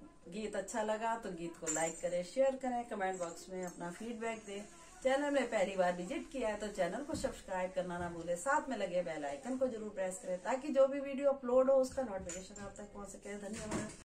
गीत अच्छा लगा तो गीत को लाइक करें, शेयर करें, कमेंट बॉक्स में अपना फीडबैक दें। चैनल में पहली बार विजिट किया है तो चैनल को सब्सक्राइब करना ना भूले, साथ में लगे बेल आइकन को जरूर प्रेस करें ताकि जो भी वीडियो अपलोड हो उसका नोटिफिकेशन आप तक पहुंच सके। धन्यवाद।